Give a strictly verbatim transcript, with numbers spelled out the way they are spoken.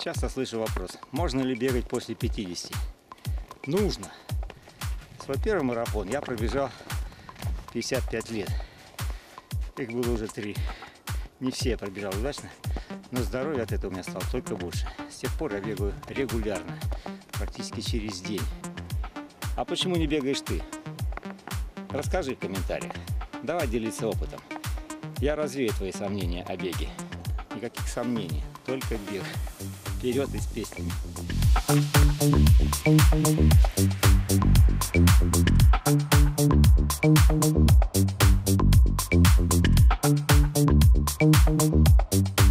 Часто слышу вопрос, можно ли бегать после пятидесяти? Нужно. Свой первый марафон я пробежал пятьдесят пять лет. Их было уже три. Не все я пробежал удачно, но здоровье от этого у меня стало только больше. С тех пор я бегаю регулярно, практически через день. А почему не бегаешь ты? Расскажи в комментариях. Давай делиться опытом. Я развею твои сомнения о беге. Никаких сомнений, только бег. Вперед и с песнями. Thank you.